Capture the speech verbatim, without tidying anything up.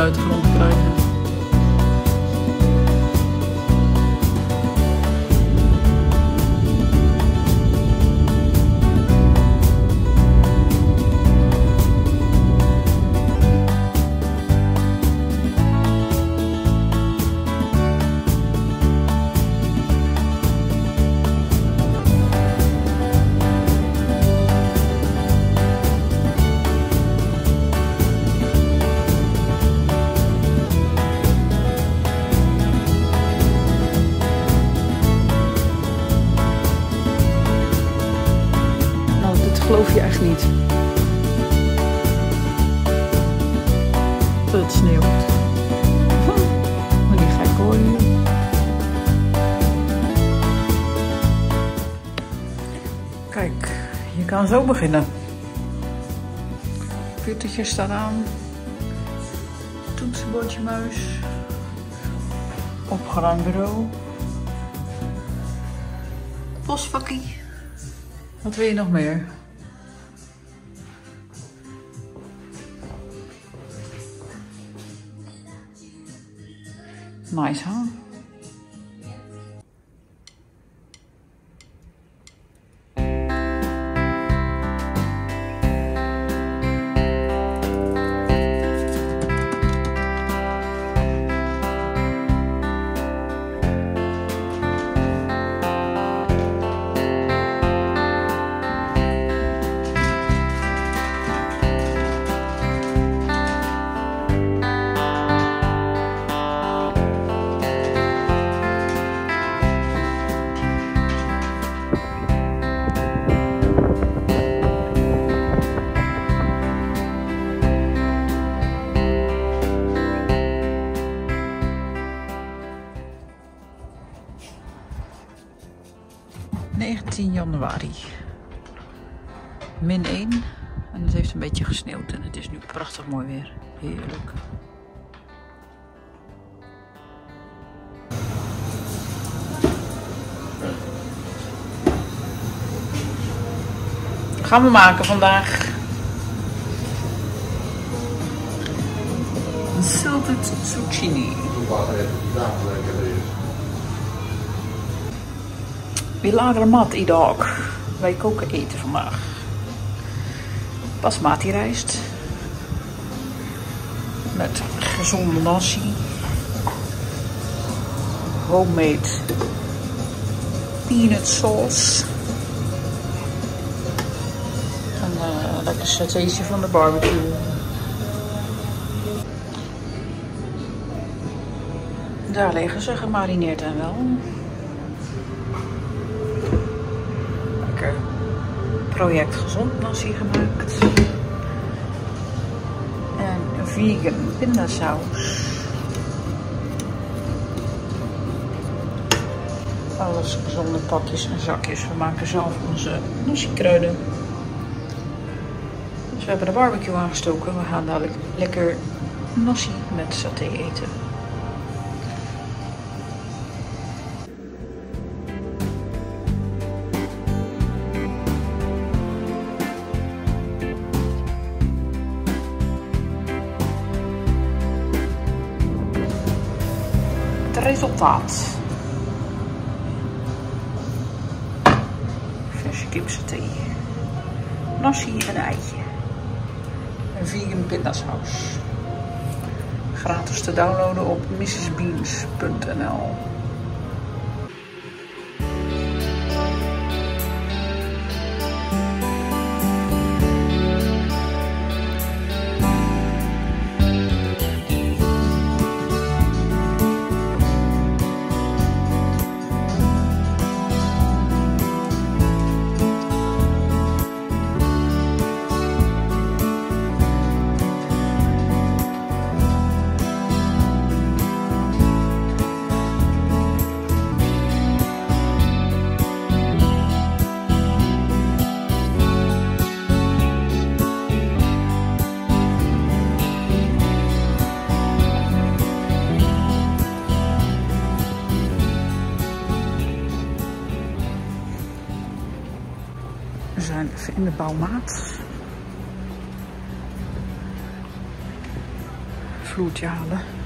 uit de grond te krijgen. Geloof je echt niet. Het sneeuwt. Maar die gek hoor je. Kijk, je kan zo beginnen. Computertje staat aan. Toetsenbordje muis. Opgeruimd bureau. Postvakkie. Wat wil je nog meer? Nice, huh? negentien januari. min één. En het heeft een beetje gesneeuwd en het is nu prachtig mooi weer. Heerlijk. Gaan we maken vandaag. Een salted zucchini. We lageren mat idag. Wij koken eten vandaag. Basmati rijst. Met gezonde nasi. Homemade peanut sauce. En uh, lekker satéetje van de barbecue. Daar liggen ze gemarineerd en wel. Lekker project gezond nasi gemaakt. En een vegan pindasaus. Alles gezonde pakjes en zakjes. We maken zelf onze nasi-kruiden. Dus we hebben de barbecue aangestoken. We gaan dadelijk lekker nasi met saté eten. Het resultaat. Verse kipsaté. Nasi en eitje. Een vegan pindasaus. Gratis te downloaden op mrs beans punt n l. We zijn even in de bouwmaat. vloertje halen.